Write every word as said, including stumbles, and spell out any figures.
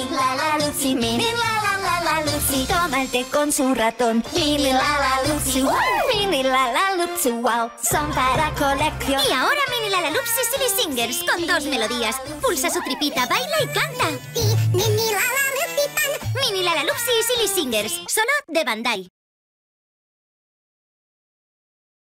Lala Lucy, Mini Lala Lala Lucy, toma el té con su ratón. Mini Lala Lucy, wow. Mini Lala Lucy, wow, son para colección. Y ahora Mini Lala Lucy Silly Singers con dos melodías. Pulsa su tripita, baila y canta. Y Mini Lala Lucy Pan. Mini Lala Lucy Silly Singers, solo de Bandai.